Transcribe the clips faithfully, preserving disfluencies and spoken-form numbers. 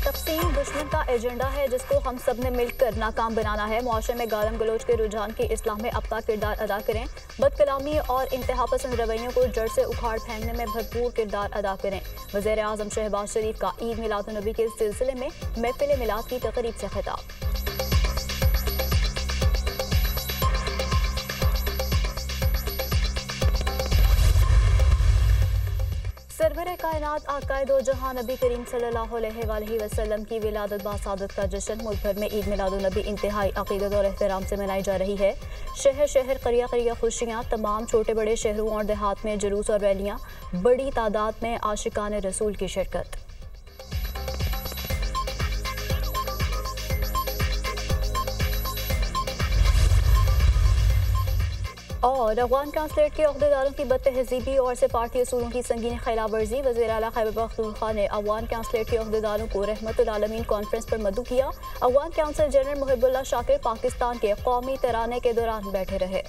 तकसीम दुश्मन का एजेंडा है जिसको हम सब ने मिलकर नाकाम बनाना है। मुआशरे में गालम गलोच के रुझान की इस्लाह में अपना किरदार अदा करें। बदकलामी और इंतहा पसंद रवैयों को जड़ से उखाड़ फेंकने में भरपूर किरदार अदा करें। वज़ीर आज़म शहबाज शरीफ का ईद मिलाद नबी के सिलसिले में महफिल मिलाद की तकरीब से खिताब। सरवर कायनात आकाए दो जहां नबी करीम सल्लल्लाहु अलैहि वसल्लम की विलादत बासादत का जश्न मुल्क भर में ईद मिलाद नबी इंतहाई अकीदत और एहतराम से मनाई जा रही है। शहर शहर करिया करिया खुशियाँ, तमाम छोटे बड़े शहरों और देहात में जुलूस और रैलियाँ, बड़ी तादाद में आशिकान रसूल की शिरकत। और अफगान कांसलेट के अहदेदारों की बदतहजीबी और सिफारती असूलों की संगीन खिलाफ वर्जी। वज़ीर आला खैबर पख्तूनख्वा ने अफगान कांसलेट के अहदेदारों को रहमतुल आलमीन कॉन्फ्रेंस पर मदऊ किया। अफगान काउंसिल जनरल मुहिबुल्लाह शाकिर पाकिस्तान के कौमी तराने के दौरान बैठे रहे।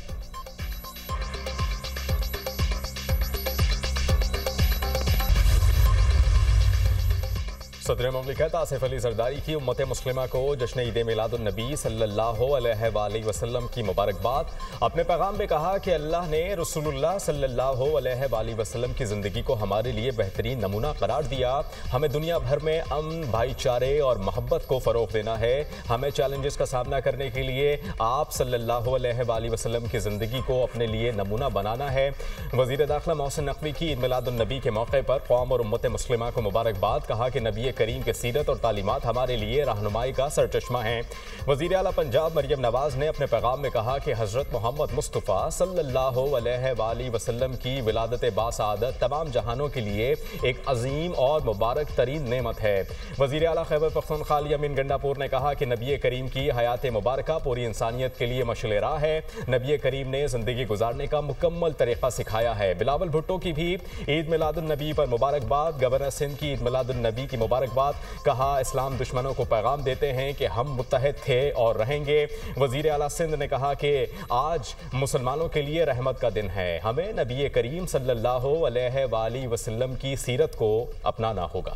सदर मुमलिकत आसिफ अली जरदारी की उम्मत मुस्लिमा को जश्न ईद मिलादुन नबी सल्लल्लाहु अलैहि वसल्लम की मुबारकबाद। अपने पैगाम में कहा कि अल्लाह ने रसूलुल्लाह सल्लल्लाहु अलैहि वसल्लम की ज़िंदगी को हमारे लिए बेहतरीन नमूना करार दिया। हमें दुनिया भर में अमन, भाईचारे और मोहब्बत को फ़रोग़ देना है। हमें चैलेंजेस का सामना करने के लिए आप सल्लल्लाहु अलैहि वसल्लम की ज़िंदगी को अपने लिए नमूना बनाना है। वज़ीर दाखिला मोहसिन नकवी की ईद मिलादुन नबी के मौके पर कौम और उम्मत मुस्लिमा को मुबारकबाद। कहा कि नबी करीम के सीरत और तालीमात हमारे लिए रहनुमाई का सरचश्मा हैं। वज़ीर आला पंजाब मरियम नवाज ने अपने पैगाम में कहा कि हज़रत मोहम्मद मुस्तफ़ा सल्लल्लाहु अलैहि वसल्लम की विलादत बासादत तमाम जहानों के लिए एक अजीम और मुबारक तरीन नेमत है। वज़ीर आला खैबर पख्तूनख्वा अली अमीन गंडापुर ने कहा कि नबी करीम की हयात मुबारका पूरी इंसानियत के लिए मशअल राह है। नबी करीम ने ज़िंदगी गुजारने का मुकम्मल तरीक़ा सिखाया है। बिलावल भुट्टो की भी ईद मिलादुन नबी पर मुबारकबाद। गवर्नर सिंध की ईद मिलादुन नबी की मुबारकबाद। कहा इस्लाम दुश्मनों को पैगाम देते हैं कि हम मुत्तहद थे और रहेंगे। वज़ीर आला सिंध ने कहा कि आज मुसलमानों के लिए रहमत का दिन है। हमें नबी करीम सल्लल्लाहु अलैहि वसल्लम की सीरत को अपनाना होगा।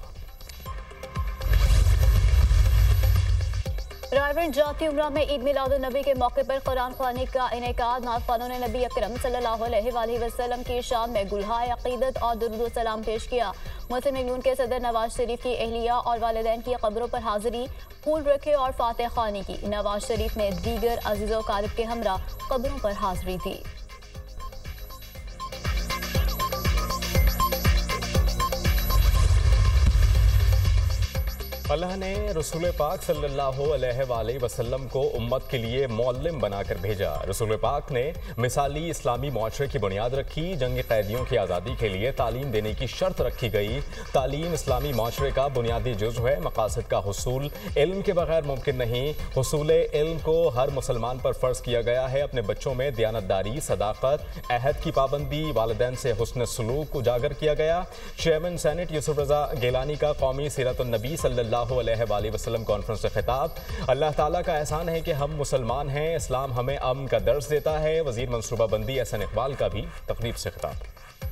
रायगंज जाती उमरा में ईद मिलादुन नबी के मौके पर कुरान ख़वानी का इनेकाद। नाज़खानों ने नबी अकरम सल्लल्लाहु अलैहि वसल्लम की शान में गुलहाए अक़ीदत और दुरूद सलाम पेश किया। मुस्लिम लीग नून के सदर नवाज शरीफ की अहलिया और वालिदैन की कब्रों पर हाजिरी, फूल रखे और फातिहा ख़वानी की। नवाज शरीफ ने दीगर अज़ीज़ो क़ारिब के हमरा कब्रों पर हाजिरी दी। अल्लाह ने रसूल पाक सल्लल्लाहु अलैहि वसल्लम को उम्मत के लिए मुअल्लिम बनाकर भेजा। रसूल पाक ने मिसाली इस्लामी मुआशरे की बुनियाद रखी। जंग कैदियों की आज़ादी के लिए तालीम देने की शर्त रखी गई। तालीम इस्लामी मुआशरे का बुनियादी जुज़्व है। मकासद का हुसूल इल्म के बगैर मुमकिन नहीं। हुसूल इल्म को हर मुसलमान पर फ़र्ज़ किया गया है। अपने बच्चों में दयानतदारी, सदाकत, अहद की पाबंदी, वालिदैन से हुस्न सलूक उजागर किया गया। चेयरमैन सेनेट यूसुफ रज़ा गिलानी का कौमी सीरतुन नबी सल्लल्लाहु अलैहि वसल्लम कॉन्फ्रेंस से खिताब। अल्लाह ताला का एहसान है कि हम मुसलमान हैं। इस्लाम हमें अमन का दर्स देता है। वज़ीर मंसूबाबंदी एहसन इकबाल का भी तकरीब से खिताब।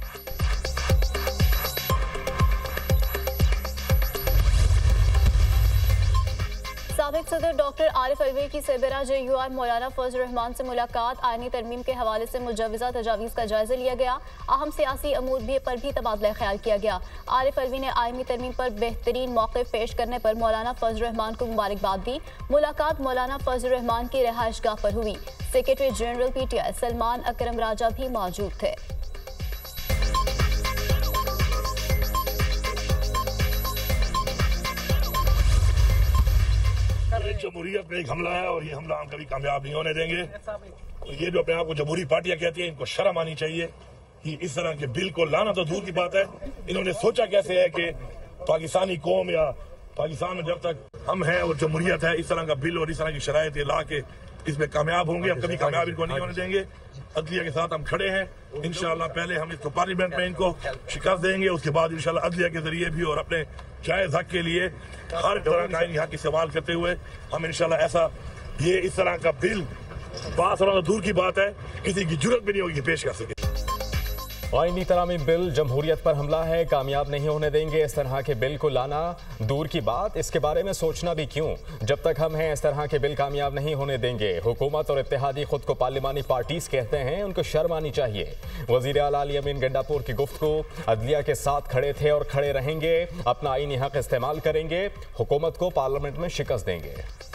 साबिक सदर डॉक्टर आरिफ अलवी की सरबराह जे यू आर मौलाना फजल रहमान से मुलाकात। आईनी तरमीम के हवाले से मुजवज़ा तजावीज़ का जायजा लिया गया। अहम सियासी अमूर भी पर भी तबादला ख्याल किया गया। आरिफ अलवी ने आईनी तरमीम पर बेहतरीन मौक़िफ़ पेश करने पर मौलाना फजल रहमान को मुबारकबाद दी। मुलाकात मौलाना फजल रहमान की रिहाइशगाह पर हुई। Secretary general P T I Salman Akram Raja भी मौजूद थे। जमहूरियत पे एक हमला है और ये हमला हम कभी कामयाब नहीं होने देंगे। तो ये जो अपने आप को जमहूरी पार्टियां कहती हैं, इनको शर्म आनी चाहिए कि इस तरह के बिल को लाना तो दूर की बात है। इन्होंने सोचा कैसे है कि पाकिस्तानी कौम या पाकिस्तान में जब तक हम हैं और जमहूरियत है, इस तरह का बिल और इस तरह की शराइत ला के इसमें कामयाब होंगे। हम कभी कामयाब इनको नहीं होने देंगे। अदलिया के साथ हम खड़े हैं। इंशाल्लाह पहले हम इसको पार्लियामेंट में इनको शिकस्त देंगे, उसके बाद इंशाल्लाह अदलिया के जरिए भी और अपने जायज हक के लिए हर तरह का यहाँ की सवाल करते हुए हम इंशाल्लाह ऐसा ये इस तरह का बिल पास होना तो दूर की बात है, किसी की जरूरत भी नहीं होगी पेश कर सके। आईनी तरामीम बिल जमहूरियत पर हमला है, कामयाब नहीं होने देंगे। इस तरह के बिल को लाना दूर की बात, इसके बारे में सोचना भी क्यों। जब तक हम हैं इस तरह के बिल कामयाब नहीं होने देंगे। हुकूमत और इत्तेहादी खुद को पार्लिमानी पार्टीज कहते हैं, उनको शर्म आनी चाहिए। वजीर आला अली अमीन गंडापुर की गुफ्तगू, अदलिया के साथ खड़े थे और खड़े रहेंगे, अपना आईनी हक इस्तेमाल करेंगे, हुकूमत को पार्लियामेंट में शिकस्त देंगे।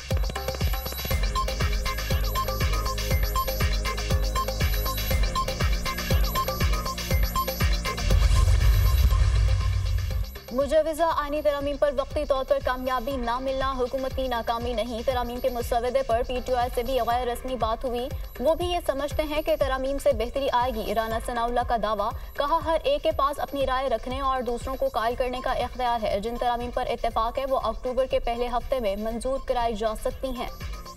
मुजव्वज़ा आईनी तरामीम पर वक्ती तौर पर कामयाबी ना मिलना हुकूमती नाकामी नहीं। तरामीम के मुसवदे पर पी टी आई से भी गैर रस्मी बात हुई। वो भी ये समझते हैं कि तरामीम से बेहतरी आएगी। राना सनाउल्लाह का दावा, कहा हर एक के पास अपनी राय रखने और दूसरों को कायल करने का इख्तियार है। जिन तरामीम पर इत्तेफाक है वो अक्टूबर के पहले हफ्ते में मंजूर कराई जा सकती हैं।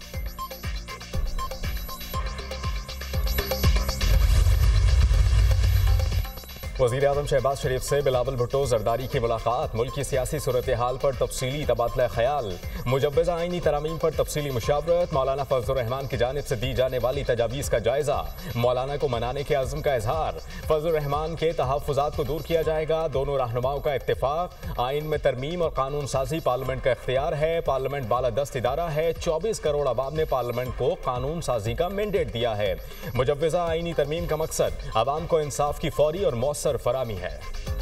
वज़ीर आज़म शहबाज शरीफ से बिलावल भुट्टो जरदारी की मुलाकात, मुल्क की सियासी सूरत हाल पर तफसीली तबादला ख्याल, मुजव्वज़ा आईनी तरामीम पर तफसीली मुशावरत, मौलाना फजल रहमान की जानिब से दी जाने वाली तजावीज़ का जायज़ा, मौलाना को मनाने के अज़्म का इजहार, फजल रहमान के तहफ़्फ़ुज़ात को दूर किया जाएगा, दोनों रहनुमाओं का इत्तेफाक। आइन में तरमीम और कानून साजी पार्लियामेंट का इख्तियार है, पार्लियामेंट बालादस्त इदारा है, चौबीस करोड़ अवाम ने पार्लियामेंट को कानून साजी का मैंडेट दिया है। मुजव्वज़ा आईनी तरमीम का मकसद अवाम को इंसाफ की फौरी और मौसर फरामी है।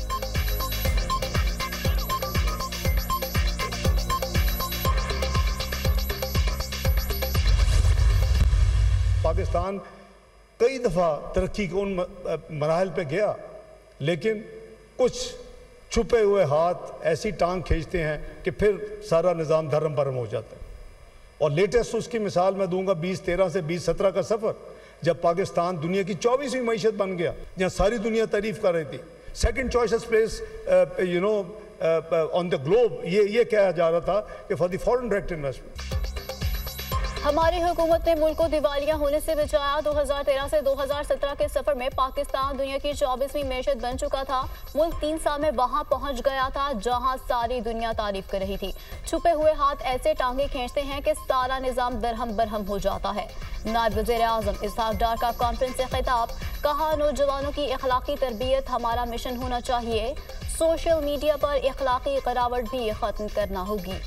पाकिस्तान कई दफ़ा तरक्की के उन मराहल पे गया, लेकिन कुछ छुपे हुए हाथ ऐसी टांग खींचते हैं कि फिर सारा निज़ाम धर्म भरम हो जाता है। और लेटेस्ट उसकी मिसाल मैं दूंगा बीस तेरह से बीस सत्रह का सफ़र, जब पाकिस्तान दुनिया की चौबीसवीं मईशत बन गया, जहाँ सारी दुनिया तारीफ कर रही थी। Second choice place you know on the globe, ये ये कहा जा रहा था कि for the foreign direct investment. हमारी हुकूमत ने मुल्क को दिवालिया होने से बचाया। दो हज़ार तेरह से दो हज़ार सत्रह के सफर में पाकिस्तान दुनिया की चौबीसवीं मैशत बन चुका था। मुल्क तीन साल में वहां पहुंच गया था जहां सारी दुनिया तारीफ कर रही थी। छुपे हुए हाथ ऐसे टांगे खींचते हैं कि सारा निजाम दरहम बरहम हो जाता है। नायब वज़ीर आज़म इसहाक डार का कॉन्फ्रेंस से खिताब, कहा नौजवानों की अखलाकी तरबियत हमारा मिशन होना चाहिए। सोशल मीडिया पर अखलाकी गिरावट भी खत्म करना होगी।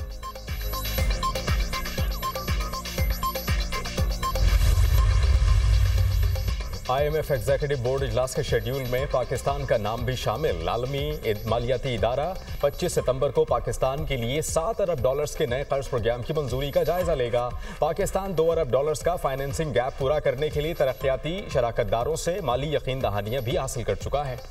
I M F executive board इजलास के शेड्यूल में पाकिस्तान का नाम भी शामिल। आलमी मालियाती इदारा पच्चीस सितंबर को पाकिस्तान के लिए सात अरब डॉलर्स के नए कर्ज प्रोग्राम की मंजूरी का जायजा लेगा। पाकिस्तान दो अरब डॉलर्स का फाइनेंसिंग गैप पूरा करने के लिए तरक्याती शराकतदारों से माली यकीन दहानियां भी हासिल कर चुका है।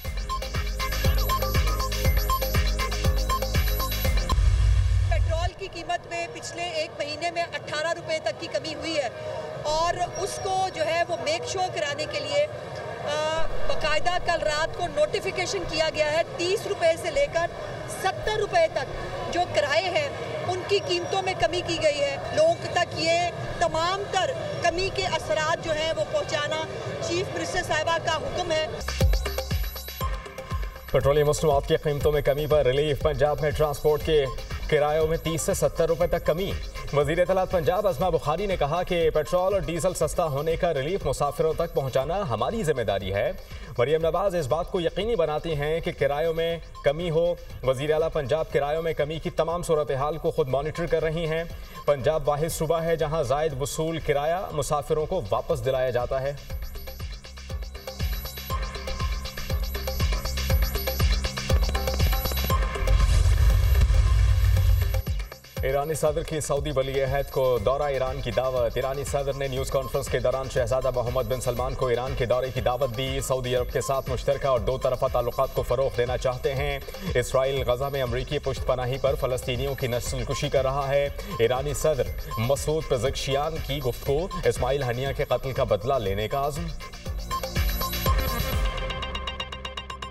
पेट्रोल की कीमत में पिछले एक महीने में अठारह रुपए तक की कमी हुई है और उसको जो है वो मेक श्योर कराने के लिए बाकायदा कल रात को नोटिफिकेशन किया गया है। तीस रुपए से लेकर सत्तर रुपए तक जो किराए हैं उनकी कीमतों में कमी की गई है। लोगों तक ये तमाम तर कमी के असरात जो हैं वो पहुंचाना चीफ मिनिस्टर साहिबा का हुक्म है। पेट्रोलियम मसनूआत की कीमतों में कमी पर रिलीफ, पंजाब में ट्रांसपोर्ट के किरायों में तीस से सत्तर रुपए तक कमी। वज़ीर इत्तलात पंजाब अज़मा बुखारी ने कहा कि पेट्रोल और डीजल सस्ता होने का रिलीफ मुसाफिरों तक पहुंचाना हमारी जिम्मेदारी है। मरियम नवाज इस बात को यकीनी बनाती हैं कि किरायों में कमी हो। वज़ीर आला पंजाब किरायों में कमी की तमाम सूरत हाल को खुद मॉनिटर कर रही हैं। पंजाब वाहिद सूबा है जहां ज़ायद वसूल किराया मुसाफिरों को वापस दिलाया जाता है। ईरानी सदर की सऊदी वली अहद को दौरा ईरान की दावत। ईरानी सदर ने न्यूज़ कॉन्फ्रेंस के दौरान शहजादा मोहम्मद बिन सलमान को ईरान के दौरे की दावत दी। सऊदी अरब के साथ मुश्तरका और दो तरफा ताल्लुकात को फ़रोग़ देना चाहते हैं। इसराइल गज़ा में अमरीकी पुश्तपनाही पर फ़लस्तीनियों की नस्लकुशी कर रहा है। ईरानी सदर मसूद पेज़ेश्कियान की गुफ्तगू, इस्माइल हनिया के कत्ल का बदला लेने का आज़म।